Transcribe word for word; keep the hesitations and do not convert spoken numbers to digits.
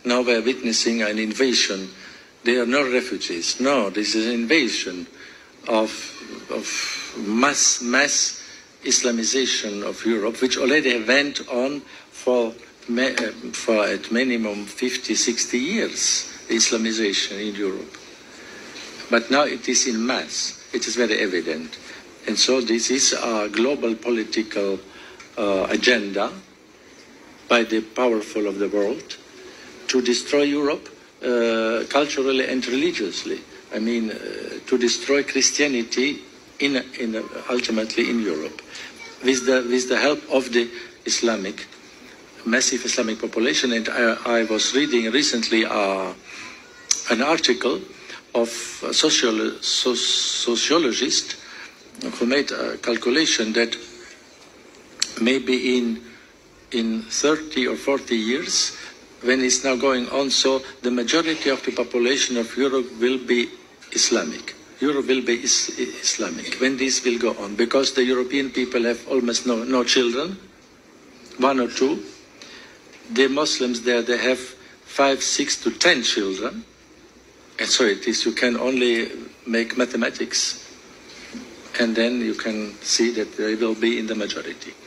now we are witnessing an invasion. They are not refugees. No, this is an invasion of, of mass, mass Islamization of Europe, which already went on for, for at minimum fifty, sixty years, Islamization in Europe. But now it is in mass. It is very evident. And so this is a global political uh, agenda by the powerful of the world to destroy Europe uh, culturally and religiously. I mean, uh, to destroy Christianity in, in, uh, ultimately in Europe, with the, with the help of the Islamic, massive Islamic population. And I, I was reading recently uh, an article of a sociolo so, sociologist who made a calculation that maybe in, in thirty or forty years, when it's now going on, so the majority of the population of Europe will be Islamic. Europe will be is Islamic when this will go on, because the European people have almost no, no children, one or two. The Muslims there, they have five, six to ten children. And so it is, you can only make mathematics, and then you can see that they will be in the majority.